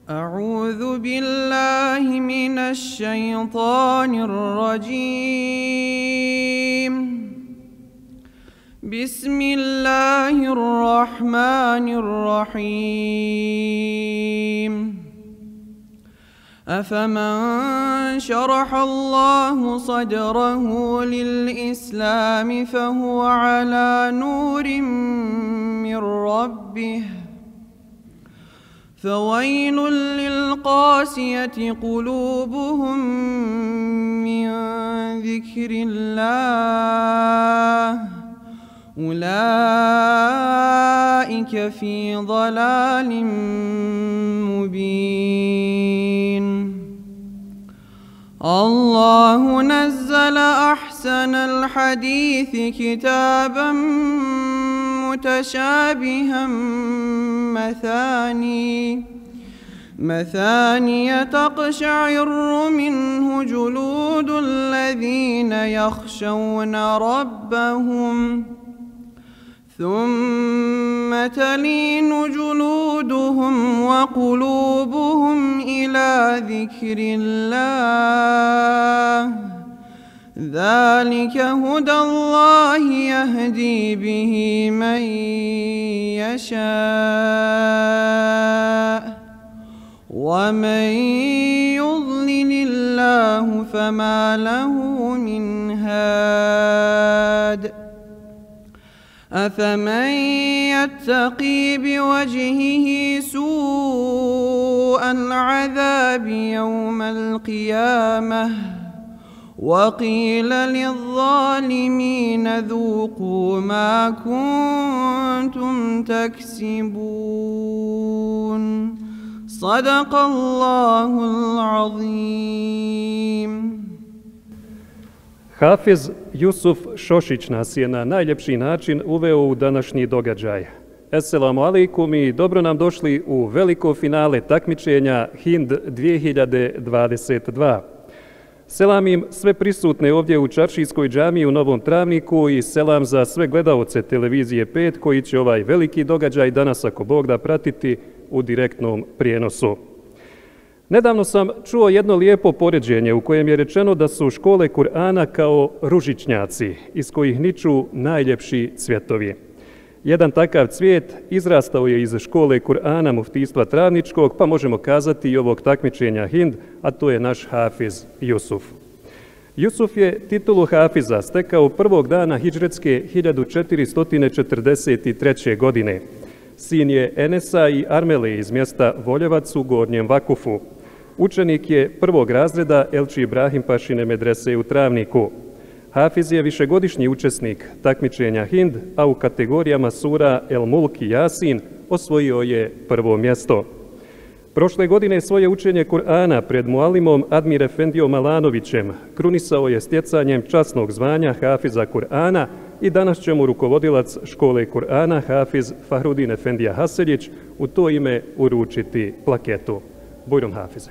أعوذ بالله من الشيطان الرجيم. بسم الله الرحمن الرحيم. أفمن شرح الله صدره للإسلام فهو على نور من ربه فويل للقاسية قلوبهم من ذكر الله أولئك في ضلال مبين. الله نزل أحسن الحديث كتابا متشابها مثاني تقشعر منه جلود الذين يخشون ربهم ثم تلين جلودهم وقلوبهم إلى ذكر الله ذلك هدى الله يهدي به من يشاء ومن يضلل الله فما له من هاد. أفمن يتقي بوجهه سوء العذاب يوم القيامة وقيل للظالمين ذوقوا ما كنتم تكسبون. صدق الله العظيم. Hafiz Jusuf Šošić nas je na najljepši način uveo u današnji događaj. Esselamu alaikum i dobro nam došli u veliko finale takmičenja Hind 2022. Selamim sve prisutne ovdje u Čaršijskoj džamiji u Novom Travniku i selam za sve gledaoce televizije 5 koji će ovaj veliki događaj danas ako Bog da pratiti u direktnom prijenosu. Nedavno sam čuo jedno lijepo poređenje u kojem je rečeno da su škole Kur'ana kao ružičnjaci iz kojih niču najljepši cvjetovi. Jedan takav cvijet izrastao je iz škole Kur'ana muftijstva Travničkog, pa možemo kazati i ovog takmičenja Hind, a to je naš Hafiz Jusuf. Jusuf je titulu Hafiza stekao prvog dana hidžretske 1443. godine. Sin je Enesa i Armele iz mjesta Voljevac u Gornjem Vakufu. Učenik je prvog razreda Elči Ibrahim Pašine medrese u Travniku. Hafiz je višegodišnji učesnik takmičenja Hind, a u kategorijama sura El Mulk i Jasin osvojio je prvo mjesto. Prošle godine svoje učenje Kur'ana pred mualimom Admir Efendijom Alanovićem krunisao je stjecanjem časnog zvanja Hafiza Kur'ana i danas će mu rukovodilac škole Kur'ana Hafiz Fahrudin Efendija Haseljić u to ime uručiti plaketu. Bujrum Hafize.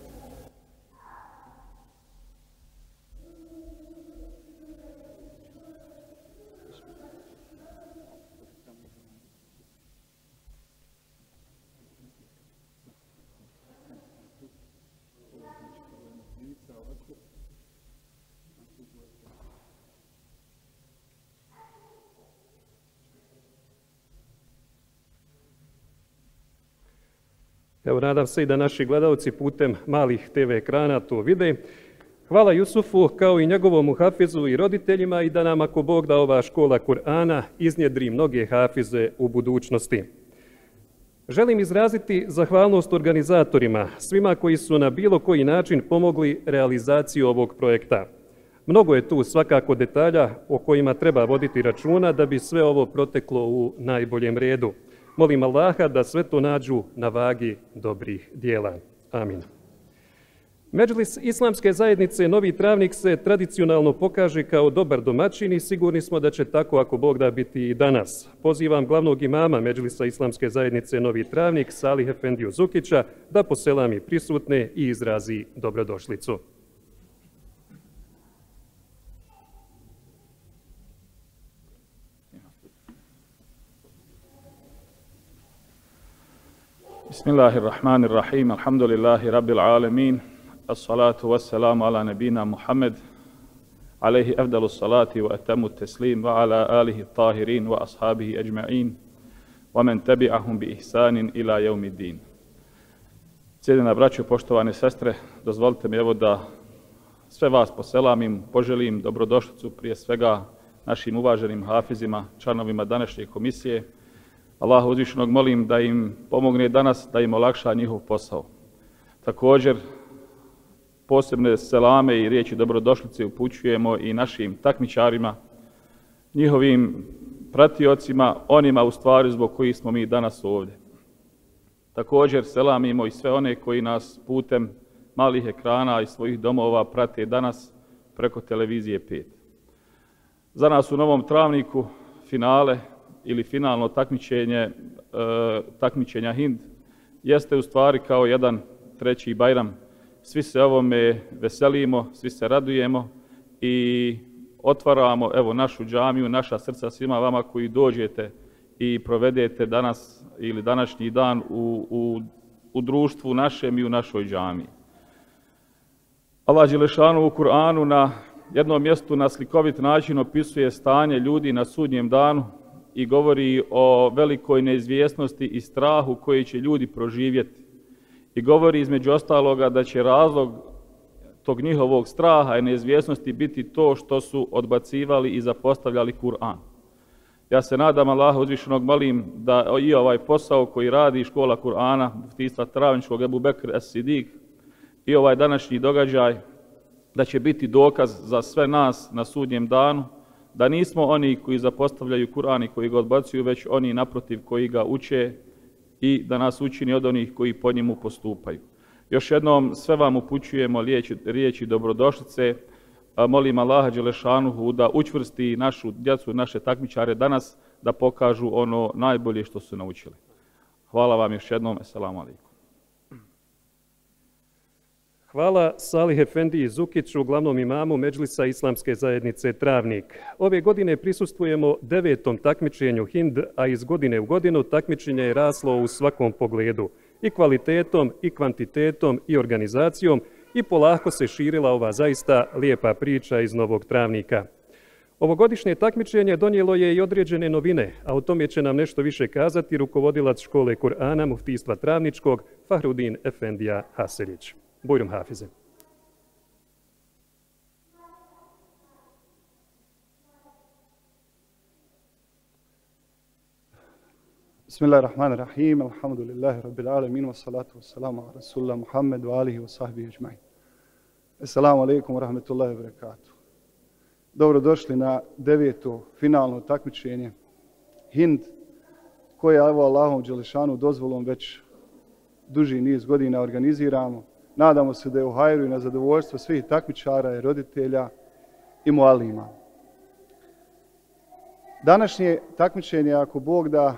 Evo, nadam se i da naši gledalci putem malih TV ekrana to vide. Hvala Jusufu kao i njegovom hafizu i roditeljima i da nam ako Bog da ova škola Kur'ana iznjedri mnoge hafize u budućnosti. Želim izraziti zahvalnost organizatorima, svima koji su na bilo koji način pomogli realizaciju ovog projekta. Mnogo je tu svakako detalja o kojima treba voditi računa da bi sve ovo proteklo u najboljem redu. Molim Allaha da sve to nađu na vagi dobrih dijela. Amin. Medžlis Islamske zajednice Novi Travnik se tradicionalno pokaže kao dobar domaćin i sigurni smo da će tako ako Bog da biti i danas. Pozivam glavnog imama Medžlisa Islamske zajednice Novi Travnik, Salih Efendiju Zukića, da poselami prisutne i izrazi dobrodošlicu. Bismillahirrahmanirrahim, alhamdulillahi rabbil alemin, as-salatu wassalamu ala nebina Muhammed, alaihi afdalu salati wa atamu teslim, wa ala alihi tahirin wa ashabihi ajma'in, wa men tabi'ahum bi ihsanin ila jevmiddin. Cijenjena braćo, poštovane sestre, dozvolite mi evo da sve vas poselamim, poželim dobrodošlicu prije svega našim uvaženim hafizima, članovima današnje komisije. Allaha uzvišenog molim da im pomogne danas, da im olakša njihov posao. Također, posebne selame i riječi dobrodošlice upućujemo i našim takmičarima, njihovim pratiocima, onima u stvari zbog kojih smo mi danas ovdje. Također, selamimo i sve one koji nas putem malih ekrana i svojih domova prate danas preko televizije 5. Za nas u Novom Travniku finale ili finalno takmičenja Hind jeste u stvari kao jedan treći Bajram. Svi se ovome veselimo, svi se radujemo i otvaramo evo našu džamiju, naša srca svima vama koji dođete i provedete danas ili današnji dan u društvu našem i u našoj džamiji. Allah dželešanu u Kur'anu na jednom mjestu na slikovit način opisuje stanje ljudi na sudnjem danu i govori o velikoj neizvjesnosti i strahu koji će ljudi proživjeti. I govori između ostaloga da će razlog tog njihovog straha i neizvjesnosti biti to što su odbacivali i zapostavljali Kur'an. Ja se nadam, Allaha uzvišenog molim da i ovaj posao koji radi škola Kur'ana, muftijstva Travničkog Ebu Bekr Es-Sidik i ovaj današnji događaj, da će biti dokaz za sve nas na sudnjem danu, da nismo oni koji zapostavljaju Kur'an i koji ga odbacuju, već oni naprotiv koji ga uče i da nas učini od onih koji po njemu postupaju. Još jednom sve vam upućujemo riječi dobrodošlice. Molim Allaha dželešanuhu da učvrsti našu djecu, naše takmičare danas da pokažu ono najbolje što su naučili. Hvala vam još jednom. Esselamu alaikum. Hvala Salih Efendiji Zukiću, glavnom imamu Medžlisa Islamske zajednice Travnik. Ove godine prisustvujemo 9. takmičenju Hind, a iz godine u godinu takmičenje je raslo u svakom pogledu. I kvalitetom, i kvantitetom, i organizacijom, i polako se širila ova zaista lijepa priča iz Novog Travnika. Ovogodišnje takmičenje donijelo je i određene novine, a o tome će nam nešto više kazati rukovodilac škole Kur'ana muftijstva Travničkog Fahrudin Efendija Haselić. Bujrum Hafize. Bismillahirrahmanirrahim, alhamdulillahi rabbil alamin, wa salatu wa salamu ala rasulillah Muhammed wa alihi wa sahbihi ajma'in. Assalamu alaikum wa rahmatullahi wa barakatuh. Dobrodošli na 9. finalno takmičenje Hind, koje evo Allahom dželešanu dozvolom već duži niz godina organiziramo. Nadamo se da je u hajru i na zadovoljstvo svih takmičara i roditelja i mualima. Današnje takmičenje, ako Bog da,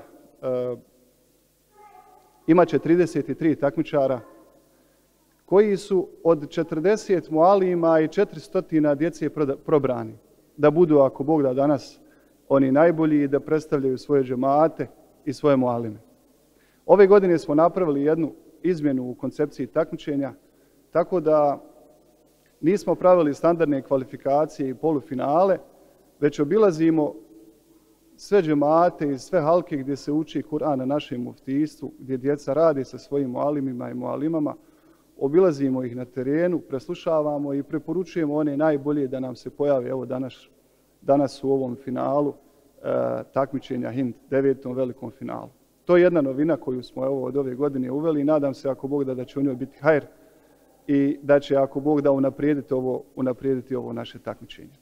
imaće 33 takmičara koji su od 40 mualima i 400 djece probrani. Da budu, ako Bog da, danas oni najbolji i da predstavljaju svoje džemate i svoje mualime. Ove godine smo napravili jednu izmjenu u koncepciji takmičenja, tako da nismo pravili standardne kvalifikacije i polufinale, već obilazimo sve džemate i sve halke gdje se uči Kur'an na našem muftijstvu, gdje djeca radi sa svojim mualimima i mualimama, obilazimo ih na terenu, preslušavamo i preporučujemo one najbolje da nam se pojave evo danas u ovom finalu takmičenja Hind, 9. velikom finalu. To je jedna novina koju smo evo od ove godine uveli i nadam se, ako Bog da će u njoj biti hajr i da će, ako Bog da, unaprijediti ovo naše takmičenje.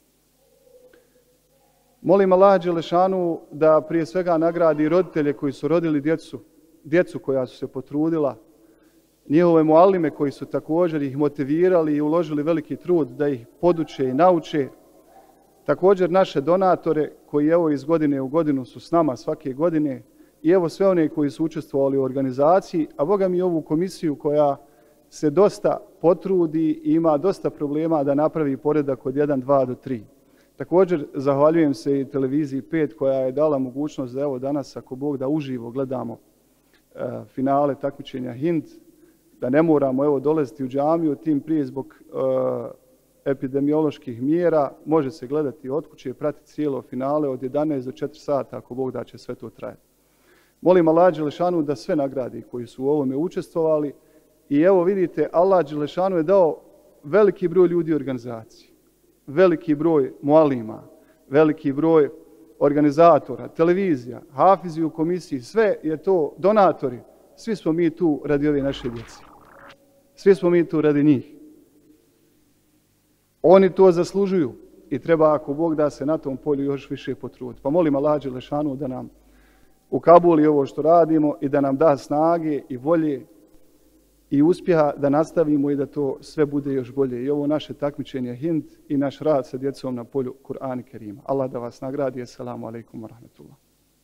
Molim Allaha dželešanu da prije svega nagradi roditelje koji su rodili djecu koja su se potrudila, njihove mualime koji su također ih motivirali i uložili veliki trud da ih poduče i nauče. Također naše donatore koji evo iz godine u godinu su s nama svake godine i evo sve one koji su učestvovali u organizaciji, a Boga mi ovu komisiju koja se dosta potrudi i ima dosta problema da napravi poredak od 1, 2 do 3. Također zahvaljujem se i televiziji 5 koja je dala mogućnost da evo danas, ako Bog da, uživo gledamo finale takmičenja Hind, da ne moramo evo dolaziti u džamiju, tim prije zbog epidemioloških mjera, može se gledati od kuće i pratiti cijelo finale od 11 do 4 sata, ako Bog da će sve to trajati. Molim Allah Đelešanu da sve nagradi koji su u ovome učestvovali i evo vidite, Allah Đelešanu je dao veliki broj ljudi u organizaciji, veliki broj mualima, veliki broj organizatora, televizija, hafizi u komisiji, sve je to donatori. Svi smo mi tu radi ove naše djece. Svi smo mi tu radi njih. Oni to zaslužuju i treba, ako Bog da, se na tom polju još više potruditi. Pa molim Allah Đelešanu da nam ukabuli ovo što radimo i da nam da snage i volje i uspjeha da nastavimo i da to sve bude još bolje. I ovo naše takmičenje Hind i naš rad sa djecom na polju Kur'ana Kerima. Allah da vas nagradi. Assalamu alaikum wa rahmatullah.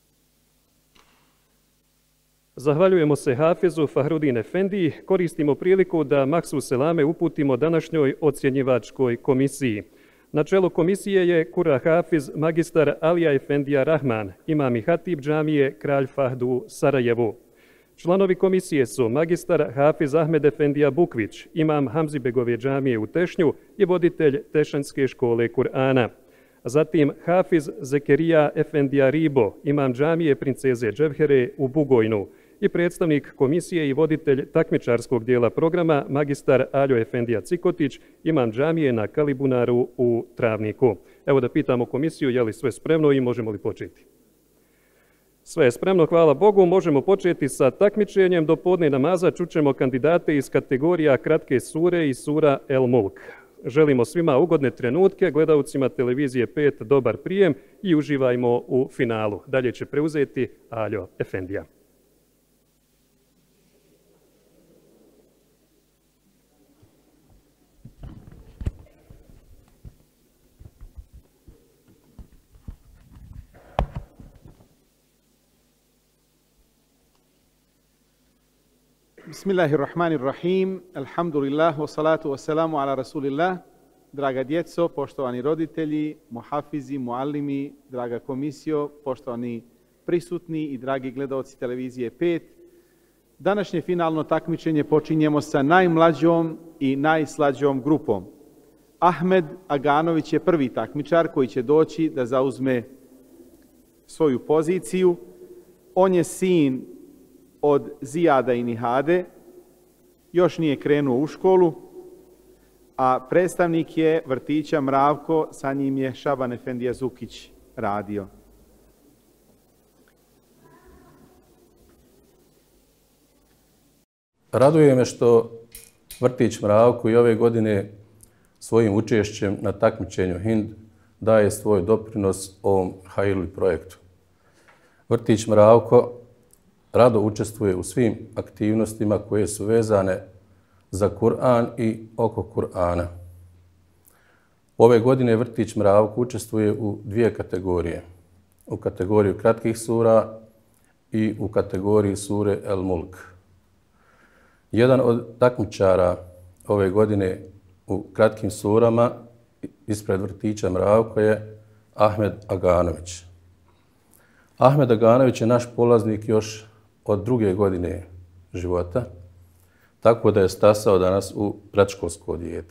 Zahvaljujemo se Hafizu Fahrudin Efendiji. Koristimo priliku da maksu selame uputimo današnjoj ocjenjivačkoj komisiji. Na čelu komisije je Kura Hafiz magistar Alija Efendija Rahman, imam i hatib džamije Kralj Fahd u Sarajevu. Članovi komisije su magistar Hafiz Ahmed Efendija Bukvić, imam Hamzibegove džamije u Tešnju i voditelj Tešanske škole Kur'ana. Zatim Hafiz Zekerija Efendija Ribo, imam džamije Princeze Dževhere u Bugojnu i predstavnik komisije i voditelj takmičarskog dijela programa magistar Aljo Efendija Cikotić, imam džamije na Kalibunaru u Travniku. Evo da pitamo komisiju je li sve spremno i možemo li početi. Sve je spremno, hvala Bogu. Možemo početi sa takmičenjem. Do podne namaza čućemo kandidate iz kategorija kratke sure i sura El Mulk. Želimo svima ugodne trenutke, gledalcima televizije 5 dobar prijem i uživajmo u finalu. Dalje će preuzeti Aljo Efendija. Bismillahirrahmanirrahim. Alhamdulillah, wassalatu wassalamu ala rasulillah. Draga djeco, poštovani roditelji, muhafizi, muallimi, draga komisijo, poštovani prisutni i dragi gledaoci televizije 5. Današnje finalno takmičenje počinjemo sa najmlađom i najslađom grupom. Ahmed Aganović je prvi takmičar koji će doći da zauzme svoju poziciju. On je sin od Zijada i Nihade, još nije krenuo u školu, a predstavnik je vrtića Mravko, sa njim je Šaban Efendija Zukić radio. Raduje me što vrtić Mravko i ove godine svojim učešćem na takmičenju Hind daje svoj doprinos ovom hajrli projektu. Vrtić Mravko rado učestvuje u svim aktivnostima koje su vezane za Kur'an i oko Kur'ana. Ove godine vrtić Mravko učestvuje u dvije kategorije. U kategoriju kratkih sura i u kategoriji sure El Mulk. Jedan od takmičara ove godine u kratkim surama ispred vrtića Mravko je Ahmed Aganović. Ahmed Aganović je naš polaznik još od 2. godine života, tako da je stasao danas u predškolsko dijete.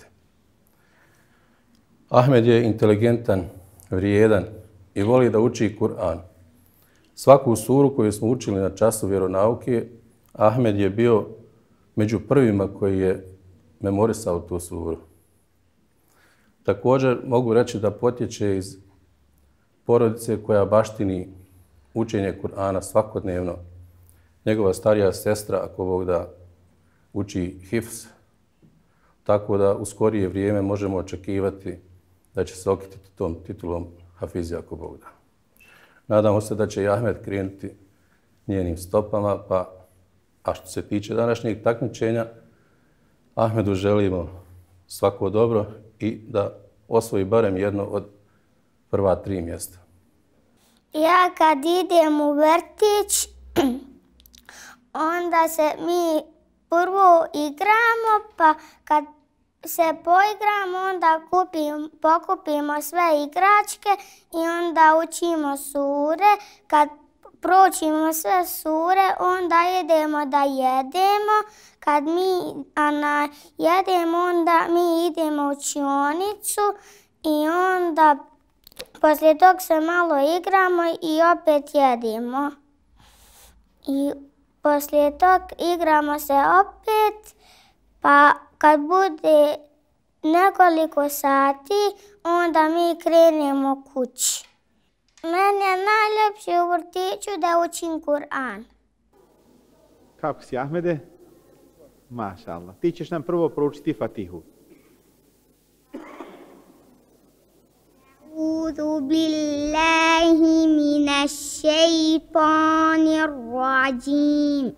Ahmed je inteligentan, vrijedan i voli da uči Kur'an. Svaku suru koju smo učili na času vjeronauke, Ahmed je bio među prvima koji je memorisao tu suru. Također mogu reći da potječe iz porodice koja baštini učenje Kur'ana svakodnevno. Njegova starija sestra, ako Bog da, uči hifz, tako da u skorije vrijeme možemo očekivati da će se okititi tom titulom Hafizi, ako Bog da. Nadamo se da će i Ahmed krenuti njenim stopama, a što se tiče današnjeg takmičenja, Ahmedu želimo svako dobro i da osvoji barem jedno od prva 3 mjesta. Ja kad idem u vrtić, onda se mi prvo igramo, pa kad se poigramo, onda pokupimo sve igračke i onda učimo sure. Kad proučimo sve sure, onda idemo da jedemo. Kad mi jedemo, onda mi idemo u učionicu i onda poslije tog se malo igramo i opet jedemo. I poslije tog igramo se opet, pa kad bude nekoliko sati, onda mi krenemo kući. Meni je najljepše u vrtiću da učim Kur'an. Kako si, Ahmede? Maša Allah. Ti ćeš nam prvo proučiti Fatihu. A'udhu billahi minash shaitanir rajim.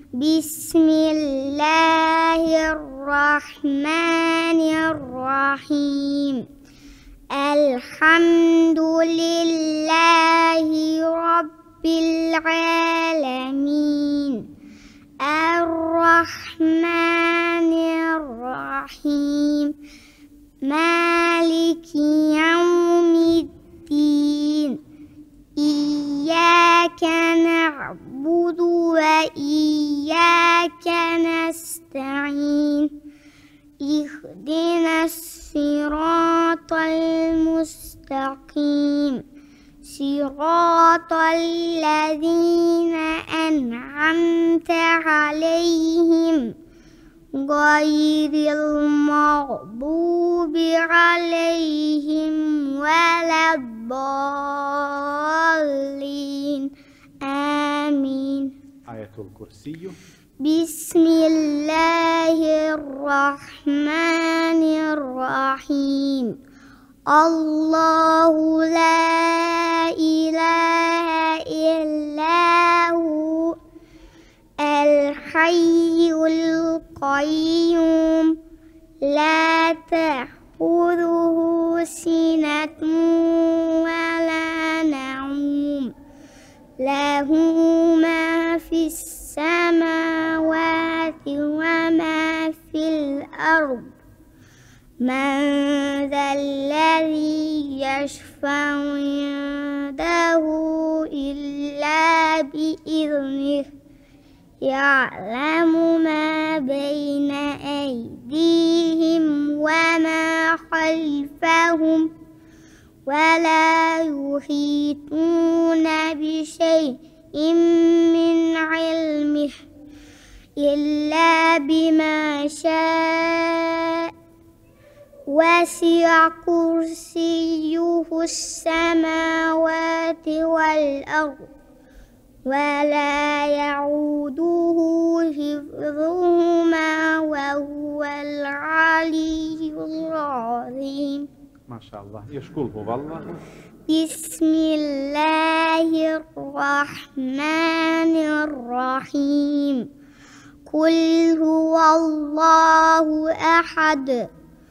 Bismillahirrahmanirrahim. Alhamdulillahi rabbil alamin. Ar-Rahmanir-Rahim. Maliki yawmiddin. Iyyaka na'budu wa iyyaka nasta'in. Ihdinas siratal mustaqim. صراط الذين أنعمت عليهم غير المغضوب عليهم ولا الضالين آمين. آية الكرسي. بسم الله الرحمن الرحيم. الله لا إله إلا هو الحي القيوم لا تأخذه سنة ولا نوم له ما في السماوات وما في الأرض من ذا الذي يشفع عنده إلا بإذنه يعلم ما بين أيديهم وما خلفهم ولا يحيطون بشيء من علمه إلا بما شاء وسع كرسيه السماوات والأرض ولا يعوده حفظهما وهو العلي العظيم. ما شاء الله. يشكره والله. بسم الله الرحمن الرحيم. قل هو الله أحد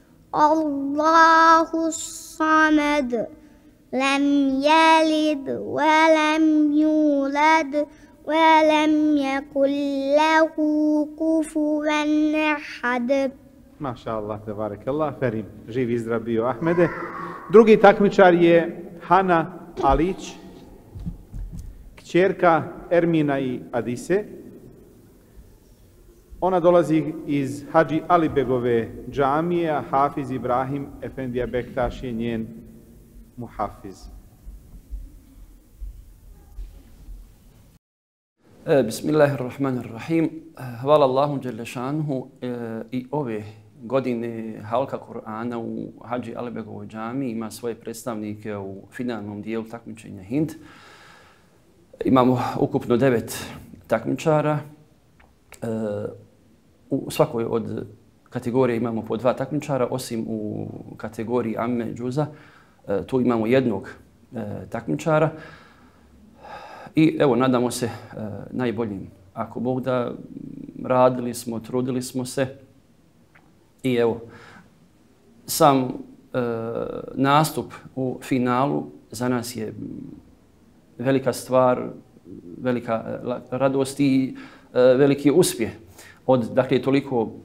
الله الصمد لم يلد ولم يولد ولم يكن له كفوا أحد. Maša Allah, tebarek Allah, Ferim, živ i zdrav bio Ahmede. Drugi takmičar je Hana Alić, kćerka Ermina i Adise. Ona dolazi iz Hadži Alibegove džamije, a Hafiz Ibrahim Efendija Bektaš je njen muhafiz. Bismillahirrahmanirrahim. Hvala Allahu dželle šanuhu i ove godine halka Kur'ana u Hadži Alibegovoj džamiji ima svoje predstavnike u finalnom dijelu takmičenja Hind. Imamo ukupno 9 takmičara. U svakoj od kategorije imamo po 2 takmičara, osim u kategoriji Amme Džuza. Tu imamo jednog takmičara. I evo, nadamo se najboljim. Ako Bog da, radili smo, trudili smo se. I evo, sam nastup u finalu za nas je velika stvar, velika radost i veliki uspjeh. Od, dakle, toliko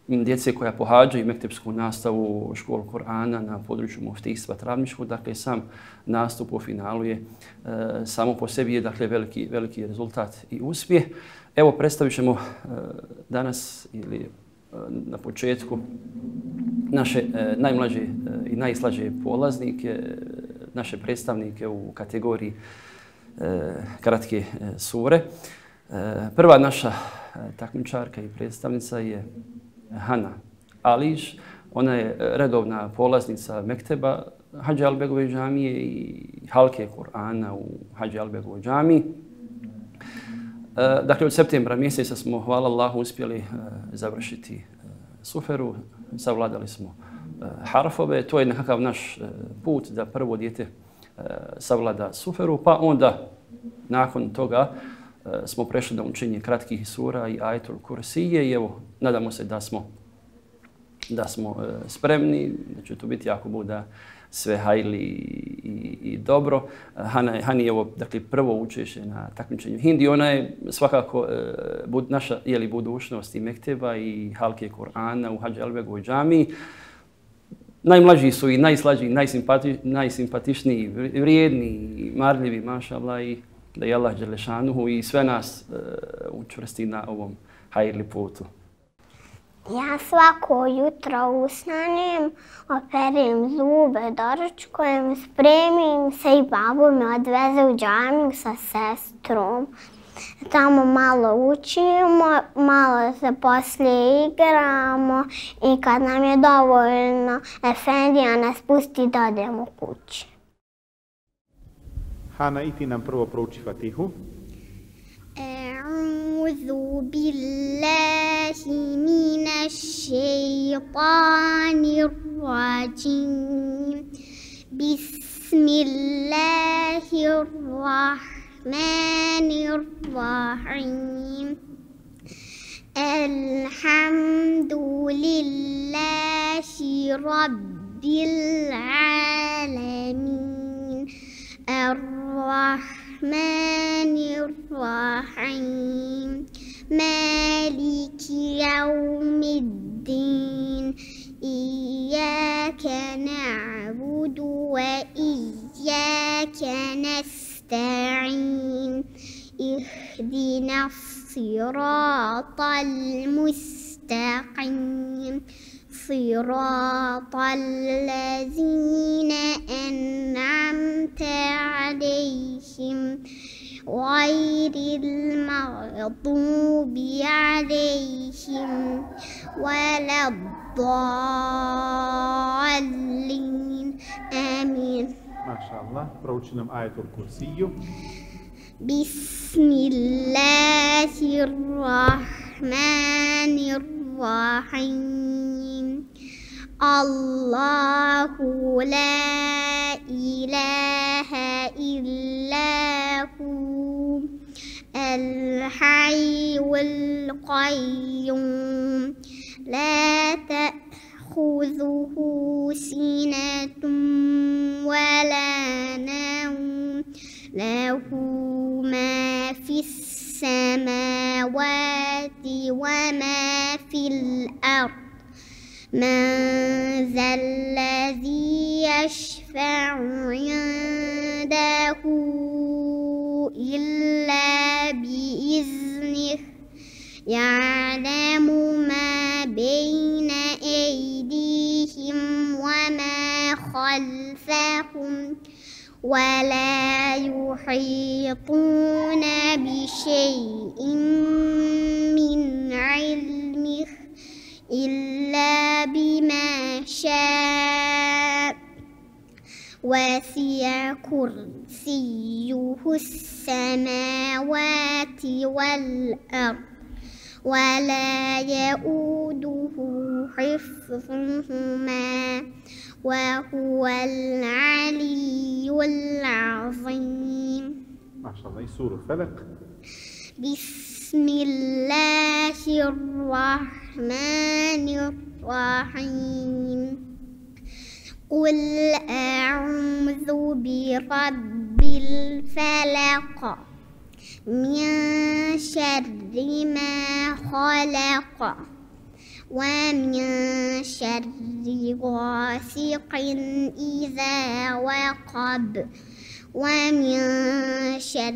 djece koja pohađaju mektepsku nastavu školu Kur'ana na području muftijstva Travničkog. Dakle, sam nastup u finalu je samo po sebi je dakle, veliki rezultat i uspjeh. Evo, predstavit ćemo danas ili na početku naše najmlađe i najslađe polaznike, naše predstavnike u kategoriji kratke sure. Prva naša takmičarka i predstavnica je Hana Alić. Ona je redovna polaznica mekteba Hadži Alibegove džamije i halke Kur'ana u Hadži Alibegovoj džamiji. Dakle, od septembra mjeseca smo, hvala Allahu, uspjeli završiti suferu. Savladali smo harfove. To je nekakav naš put da prvo dijete savlada suferu, pa onda nakon toga smo prešli na učenje kratkih sura i ajetul kursije i evo, nadamo se da smo spremni, da će to biti jako bude sve hajli i dobro. Hani je ovo, dakle, prvo učešće na takmičenju hindi. Ona je svakako naša budućnost i mekteba i halke Kur'ana u Hadži Alibegovoj džamiji. Najmlađi su i najslađi, najsimpatičniji, vrijedni, marljivi, mašallah, i da je Allah dželešanuhu i sve nas učvrsti na ovom hajli putu. Ja svako jutro ustanem, operim zube, doručkujem, spremim se i babu me odveze u džamiju sa sestrom. Tamo malo učimo, malo se poslije igramo i kad nam je dovoljno, efendija nas pusti da odemo kući. Hana, i ti nam prvo prouči Fatihu. أعوذ بالله من الشيطان الرجيم بسم الله الرحمن الرحيم الحمد لله رب العالمين الرحمن الرحيم مالك يوم الدين إياك نعبد وإياك نستعين اهدنا الصراط المستقيم صراط الذين أنعمت عليهم غير المغضوب عليهم ولا الضالين آمين. ما شاء الله. prouči nam ajetul kursiju. بسم الله الرحمن الرحيم الله لا إله إلا هو الحي القيوم لا تأخذه سنة ولا نوم له ما في السماوات وما في الأرض من ذا الذي يشفع عنده إلا بإذنه يعلم ما بين أيديهم وما خلفهم ولا يحيطون بشيء من علمه إلا بما شاء وسع كرسيه السماوات والأرض ولا يؤوده حفظهما وهو العلي العظيم. ما شاء الله. سورة الفلق. بسم الله الرحمن الرحيم قل أعوذ برب الفلق من شر ما خلق ومن شر غاسق إذا وقب ومن شر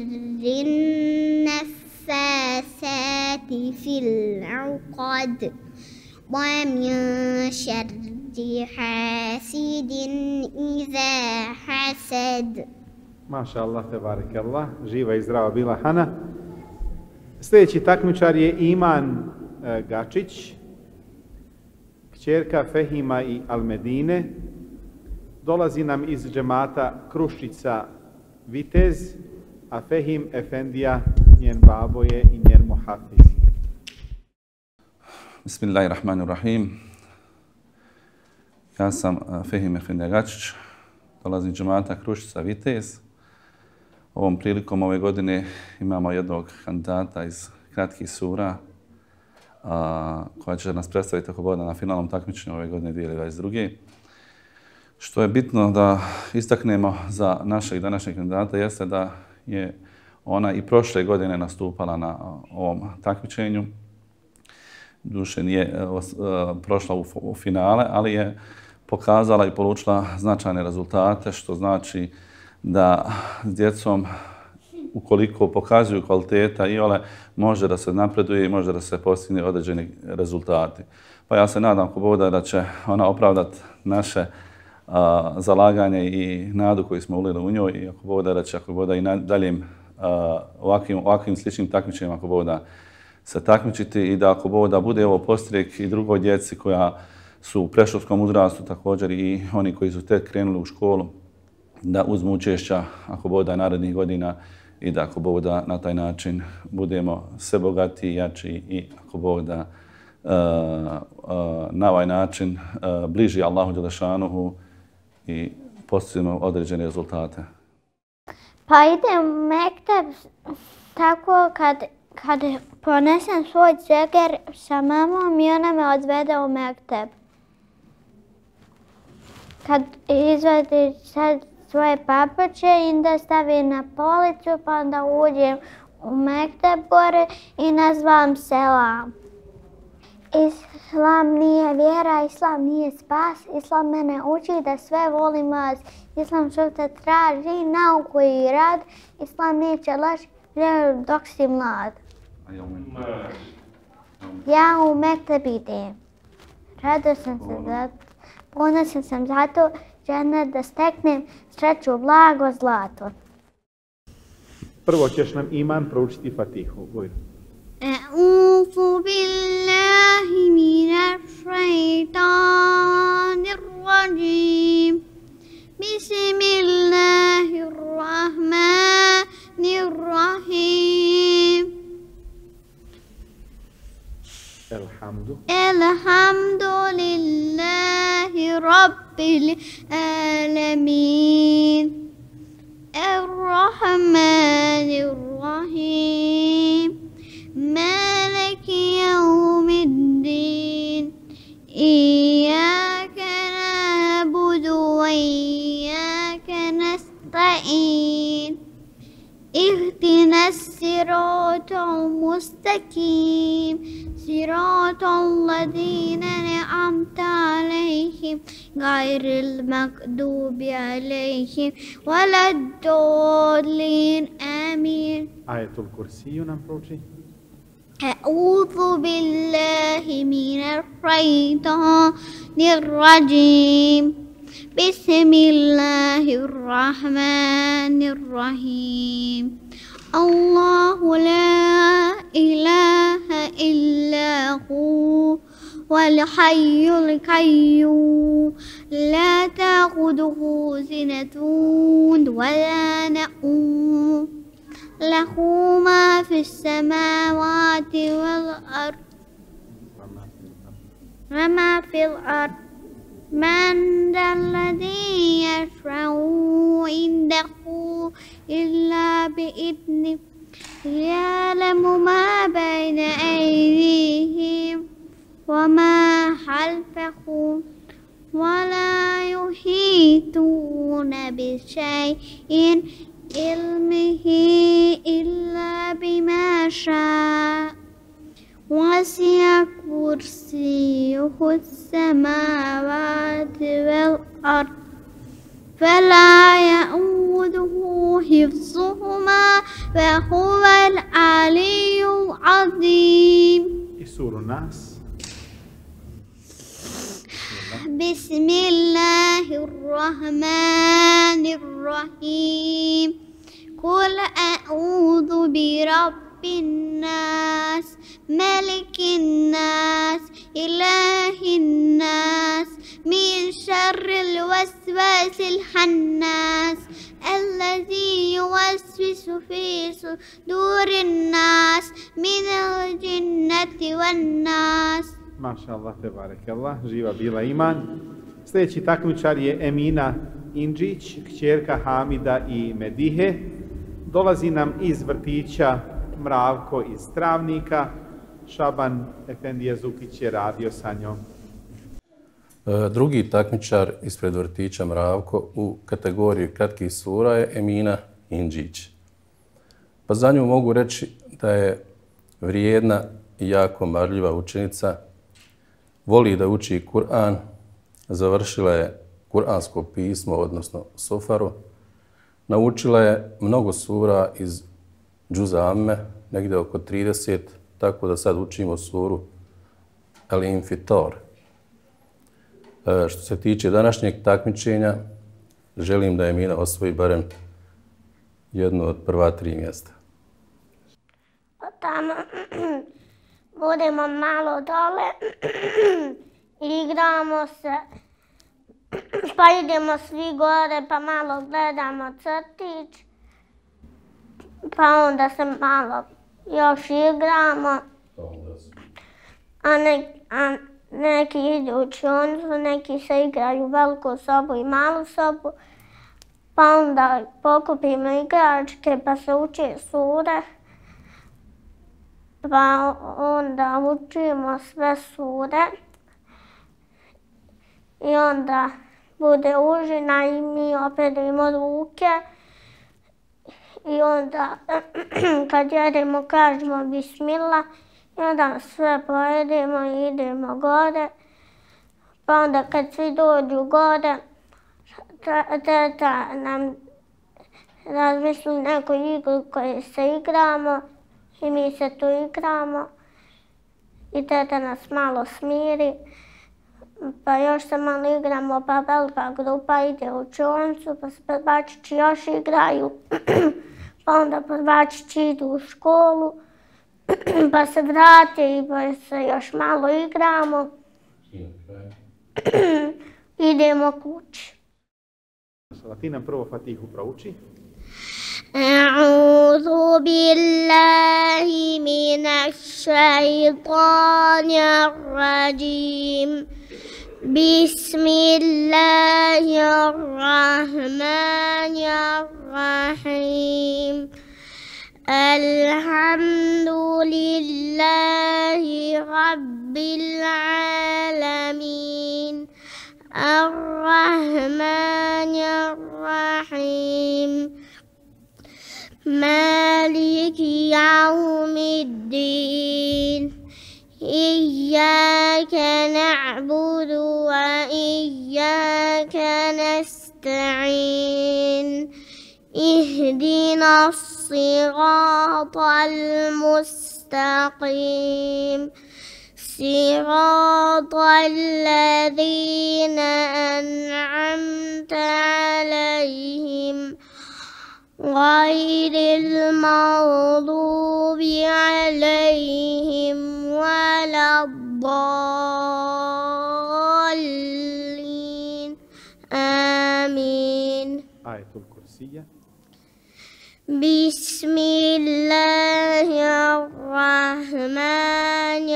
النفاثات في العقد ومن شر حاسد إذا حسد. Maša Allah, tebarek Allah, živa i zdrava bila Hana. Sljedeći takmičar je Iman Gačić, kćerka Fehima i Almedine. Dolazi nam iz džemata Kruščica Vitez, a Fehim Efendija, njen babo je i njen muhafiz. Bismillahirrahmanirrahim. Ja sam Fehim Efendija Gačić, dolazim iz džemata Kruščica Vitez. Ovom prilikom ove godine imamo jednog kandidata iz kratkih sura koja će nas predstaviti ako bude na finalnom takmičenju ove godine 2022. Što je bitno da istaknemo za našeg današnjeg kandidata jeste da je ona i prošle godine nastupala na ovom takmičenju. Duše nije prošla u finale, ali je pokazala i polučila značajne rezultate, što znači da s djecom, ukoliko pokazuju kvaliteta iole, može da se napreduje i može da se postigne određeni rezultati. Pa ja se nadam ako Bog da, da će ona opravdati naše zalaganje i nadu koju smo ulili u njoj i ako Bog da će ako Bog da i daljim ovakvim sličnim takmičenjima ako Bog da se takmičiti i da ako Bog da bude ovo postrijek i drugoj djeci koja su u predškolskom uzrastu također i oni koji su tek krenuli u školu da uzmu učešća ako Bog da narednih godina i da ako Bog da na taj način budemo sve bogatiji, jači i ako Bog da na ovaj način bliži Allahu Đelešanuhu i postignemo određene rezultate. Pa idem u mekteb tako kad ponesem svoj ceger sa mamom i ona me odvede u mekteb. Kad izvadi sad svoje papuče i onda stavi na policu pa onda uđem u mekteb gore i nazvam selam. Islam nije vjera, Islam nije spas, Islam mene uči da sve volim vas. Islam što te traži, nauku i rad, Islam neće laž dok si mlad. Ja u mekteb idem. Rado sam se zato, ponosan sam zato, žena da steknem sreću, blago, zlato. Prvo ćeš nam Iman proučiti Fatihu. Bujno. أعوذ بالله من الشيطان الرجيم بسم الله الرحمن الرحيم الحمد لله رب العالمين الرحمن الرحيم مالك يوم الدين إياك نعبد وإياك نستعين اهدنا الصراط المستقيم صراط الذين أنعمت عليهم غير المغضوب عليهم ولا الضالين آمين. آية الكرسي nam prouči. أعوذ بالله من الشيطان الرجيم بسم الله الرحمن الرحيم الله لا إله إلا هو والحي القيوم لا تأخذه سنة ولا نوم له ما في السماوات والأرض وما في الأرض من ذا الذي يشفع عنده إلا بإذنه يعلم ما بين أيديهم وما خلفهم ولا يحيطون بشيء علمه إلا بما شاء وسع كرسيه كرسيه السماوات والأرض فلا يؤوده حفظهما وهو العلي العظيم. سورة الناس. بسم الله الرحمن الرحيم. قل أعوذ برب الناس ملك الناس إله الناس من شر الوسواس الخناس الذي يوسوس في صدور الناس من الجنة والناس. Maša Allah, tebareke Allah, živa bila iman. Sljedeći takmičar je Emina Indžić, kćerka Hamida i Medihe. Dolazi nam iz vrtića Mravko iz Travnika. Šaban Efendija Zukić je radio sa njom. Drugi takmičar ispred vrtića Mravko u kategoriji kratkih sura je Emina Indžić. Pa za nju mogu reći da je vrijedna i jako marljiva učenica, voli da uči Kur'an, završila je kuransko pismo, odnosno sofaru, naučila je mnogo sura iz džuza Amme, negdje oko 30, tako da sad učimo suru Al-Infitar. Što se tiče današnjeg takmičenja, želim da Emina osvoji barem jedno od prva 3 mjesta. Tamo budemo malo dole, igramo se, pa idemo svi gore, pa malo gledamo crtić, pa onda se malo još igramo, a neki idu u učionicu, neki se igraju u veliku sobu i malu sobu, pa onda pokupimo igračke pa se uče sure, pa onda učimo sve sure i onda bude užina i mi operimo ruke i onda kad jedemo kažemo bismillah i onda sve pojedemo i idemo gore. Pa onda kad svi dođu gore, teta nam razmisli neku igru koju se igramo i mi se tu igramo i teta nas malo smiri, pa još se malo igramo, pa velika grupa ide u učionicu, pa se prvačići još igraju, pa onda prvačići idu u školu, pa se vrate i pa se još malo igramo. Idemo kući. Ti nam prvo Fatihu prouči. أعوذ بالله من الشيطان الرجيم بسم الله الرحمن الرحيم الحمد لله رب العالمين الرحمن الرحيم مالك يوم الدين إياك نعبد وإياك نستعين اهدنا الصراط المستقيم صراط الذين أنعمت عليهم غير المغضوب عليهم ولا الضالين آمين. آية الكرسية. بسم الله الرحمن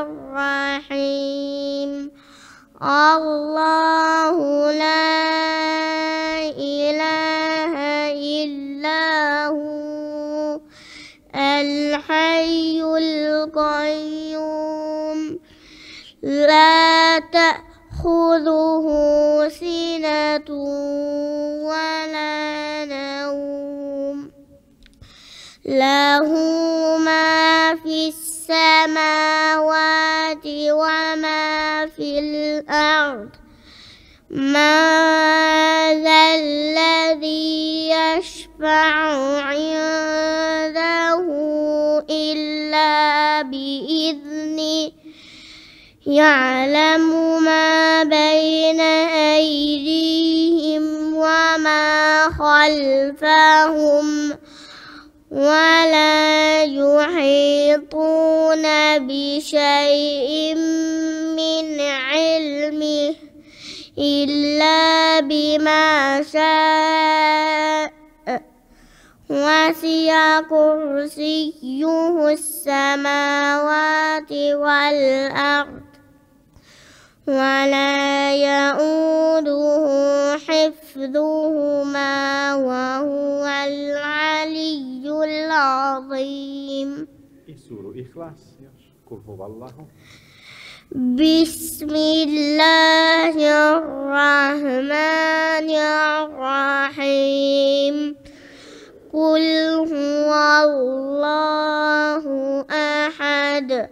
الرحيم الله لا إله إلا هو الحي القيوم لا تأخذه سنة ولا نوم له ما في السماوات وما في الأرض من ذا الذي يشفع عنده إلا بإذنه يعلم ما بين أيديهم وما خلفهم ولا يحيطون بشيء من علمه إلا بما شاء وسع كرسيه السماوات والأرض ولا يؤوده حفظهما وهو العلي العظيم. سورة إخلاص قل هو الله. بسم الله الرحمن الرحيم. قل هو الله أحد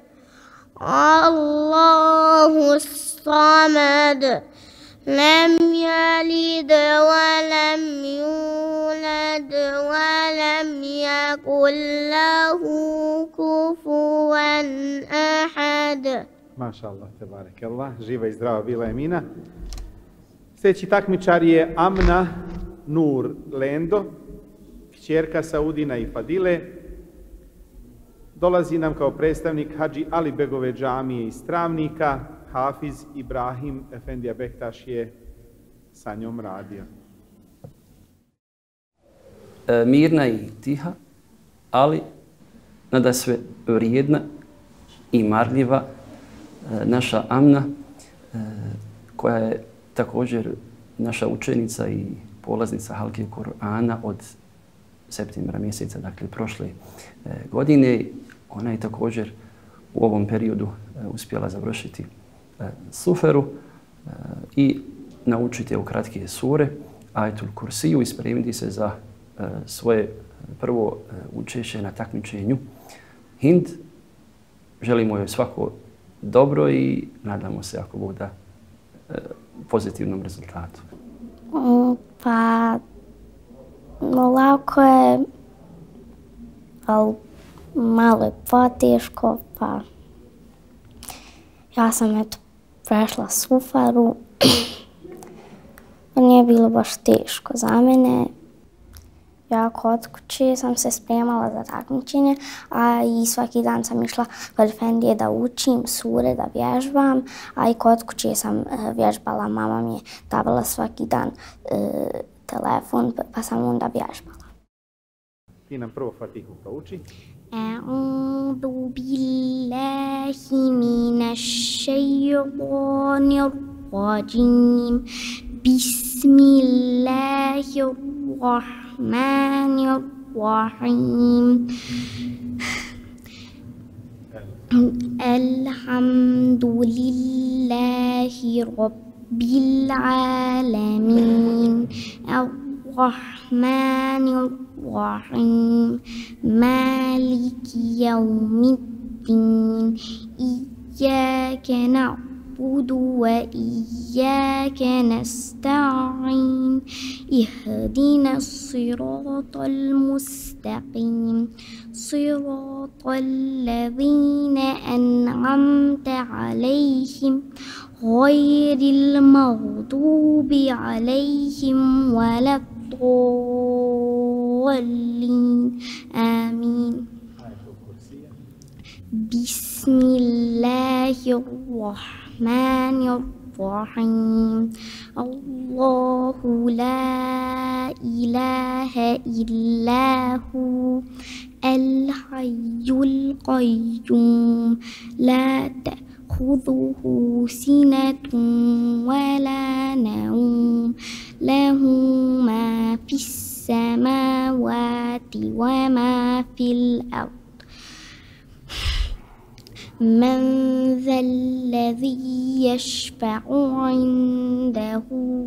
الله الصمد لم يلد ولم يولد ولم يكن له كفوا أحد. Maša Allah, tebarek Allah, živa i zdrava bila Emina. Sljedeći takmičar je Amna Nur Lendo, kćerka Saudina i Fadile. Dolazi nam kao predstavnik Hadži Ali Begove džamije iz Travnika. Hafiz Ibrahim Efendija Bektaš je sa njom radio. Mirna i tiha, ali nadasve vrijedna i marljiva naša Amna, koja je također naša učenica i polaznica halke Kur'ana od septembra mjeseca, dakle prošle godine. Ona je također u ovom periodu uspjela završiti suferu i naučiti u kratke sure, Ajetul Kursiju, i spremiti se za svoje prvo učešće na takmičenju Hind. Želimo joj svako dobro i nadamo se, ako Bog da, pozitivnom rezultatu. Pa, lako je, ali malo je poteško, pa ja sam eto prešla sufaru. Nije bilo baš teško za mene. Ja kod kuće sam se spremala za takmičenje, a i svaki dan sam išla kod Efendije da učim sure, da vježbam, a i kod kuće sam vježbala. Mama mi je davala svaki dan telefon, pa sam onda vježbala. Ti nam prvo Fatihu prouči. A'udhu billahi minash shaytanir rajim. Bismillahirrahmanirrahim. Alhamdulillahi rabbil alamin. Ar-Rahmanir-Rahim. Maliki yawmiddin. Iyyaka na'budu wa iyyaka nasta'in. Ihdina as-siratal mustaqim. Siratal ladzina an'amta 'alayhim ghayril maghdubi 'alayhim waladdallin. Amin. Bismillahirrahmanirrahim. Allahu la ilaha illahu al-hayyul qayyum la ta'khudhuhu sinatun wa la nawm lahu ma fis samawati wa ma fil ard. من ذا الذي يشفع عنده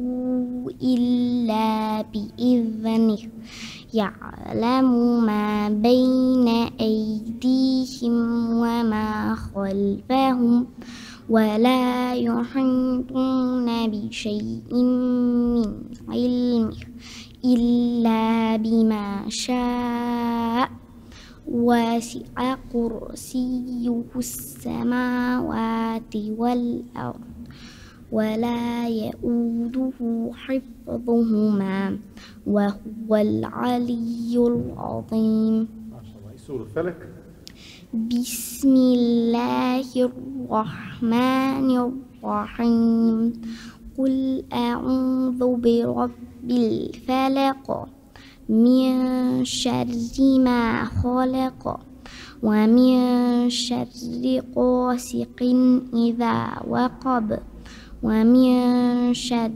إلا بإذنه يعلم ما بين أيديهم وما خلفهم ولا يحيطون بشيء من علمه إلا بما شاء وسع كرسيه السماوات والأرض ولا يؤوده حفظهما وهو العلي العظيم. سورة الفلك. بسم الله الرحمن الرحيم. قل أعوذ برب الفلق من شر ما خلق ومن شر غاسق إذا وقب ومن شر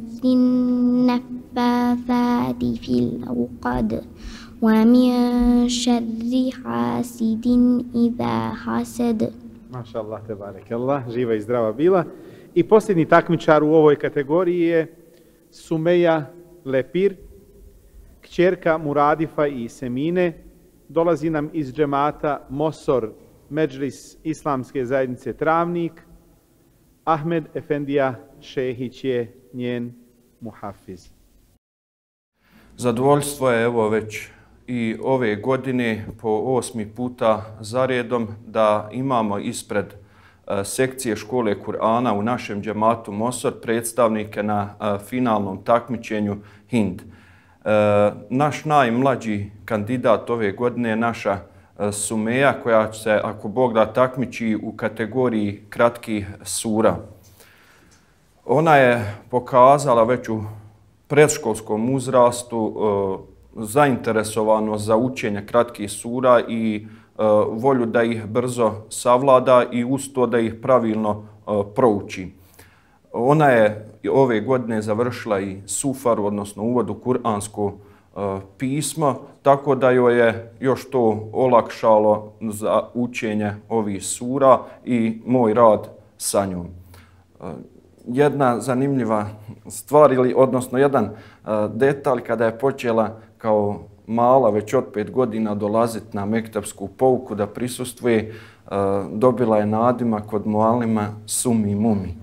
النفاثات في العقد ومن شر حاسد إذا حسد. Maša Allah, te barek Allah, živa i zdrava bila. I posljednji takmičar u ovoj kategoriji je Sumeja Lepir, kćerka Muradifa i Semine. Dolazi nam iz džemata Mosor Medžlis Islamske zajednice Travnik. Ahmed Efendija Šehić je njen muhafiz. Zadovoljstvo je evo već i ove godine po 8. puta zaredom da imamo ispred sekcije škole Kur'ana u našem džematu Mosor predstavnike na finalnom takmičenju Hind. Naš najmlađi kandidat ove godine je naša Sumeja koja će se, ako Bog da, takmiči u kategoriji kratkih sura. Ona je pokazala već u predškolskom uzrastu zainteresovanost za učenje kratkih sura i volju da ih brzo savlada i uz to da ih pravilno prouči. Ona je ove godine završila i Sufaru, odnosno uvod u kuransko pismo, tako da joj je još to olakšalo za učenje ovih sura i moj rad sa njom. Jedna zanimljiva stvar, odnosno jedan detalj, kada je počela kao mala, već od 5 godina dolaziti na mektepsku pouku da prisustvuje, dobila je nadimak kod mualima Sumi Mumi.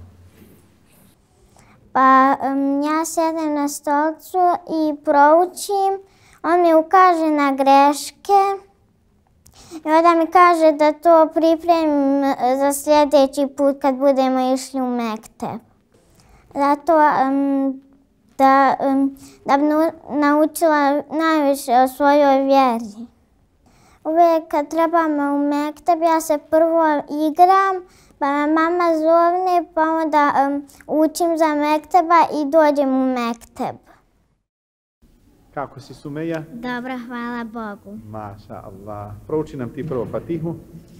Pa ja sedem na stolcu i proučim, on mi ukaže na greške i onda mi kaže da to pripremim za sljedeći put kad budemo išli u mektep. Zato da bi naučila najviše o svojoj vjeri. Uvijek kad trebamo u mektep, ja se prvo igram, pa me mama zovne, pa onda učim za mekteba i dođem u mekteb. Kako si, Sumeja? Dobro, hvala Bogu. Maša Allah. Prouči nam ti prvo Fatihu.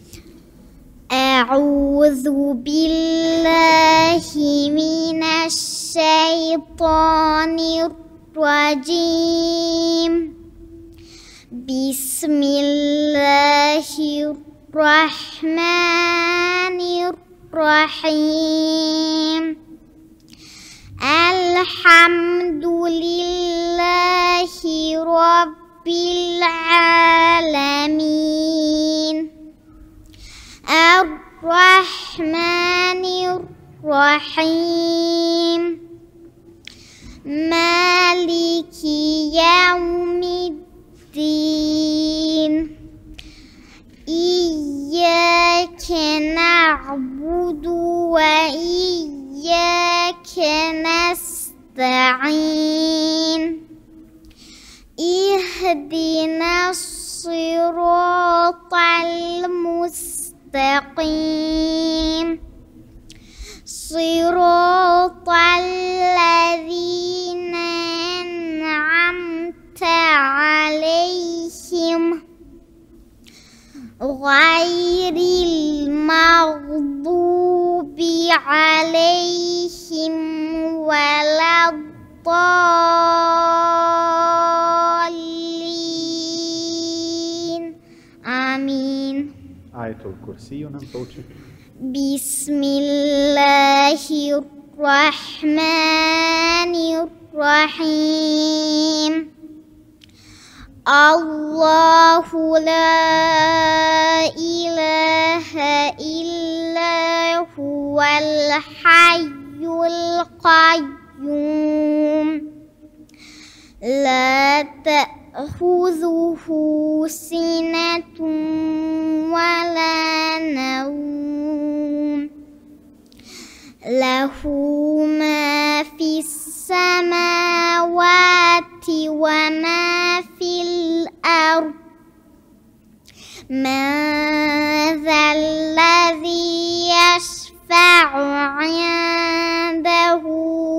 أعوذ بالله من الشيطان الرجيم بسم الله الرحمن الرحيم الحمد لله رب العالمين الرحمن الرحيم مالك يوم الدين إياك نعبد وإياك نستعين اهدنا الصراط المستقيم صراط الذين أنعمت عليهم غير المغضوب عليهم ولا الضالين آمين. Ajetul Kursiju nam prouči. بسم الله الرحمن الرحيم الله لا إله إلا هو هو الحي القيوم لا تأخذه سنة ولا نوم له ما في السماوات وما في الأرض من ذا الذي يشفع عنده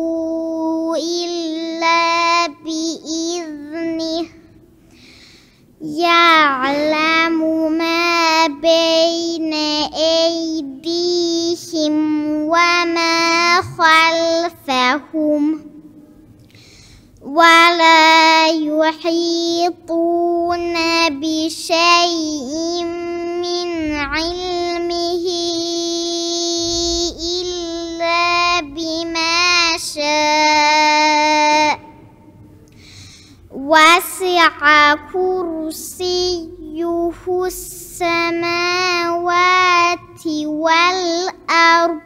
إلا بإذنه يعلم ما بين أيديهم وما خلفهم ولا يحيطون بشيء من علمه إلا بما شاء وسع كرسيه السماوات والأرض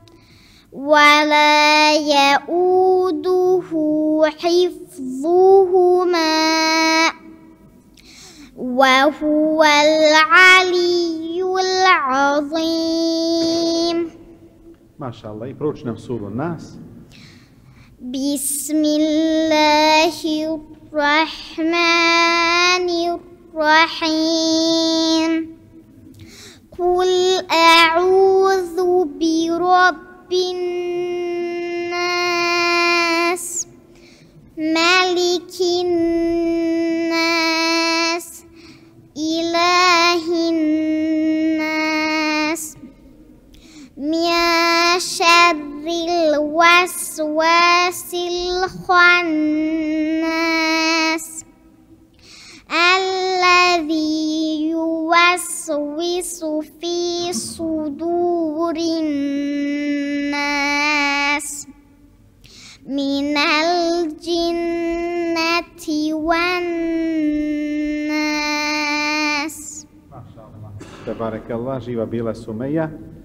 ولا يؤوده حفظهما وهو العلي العظيم. ما شاء الله. يبروش nam suru Nas. بسم الله الرحمن الرحيم قل أعوذ برب الناس ملك الناس إله الناس من شر الوسواس الخناس الذي يوسوس في صدور الناس من الجنة والناس. ما شاء الله. تبارك الله. Živa bila Sumeja.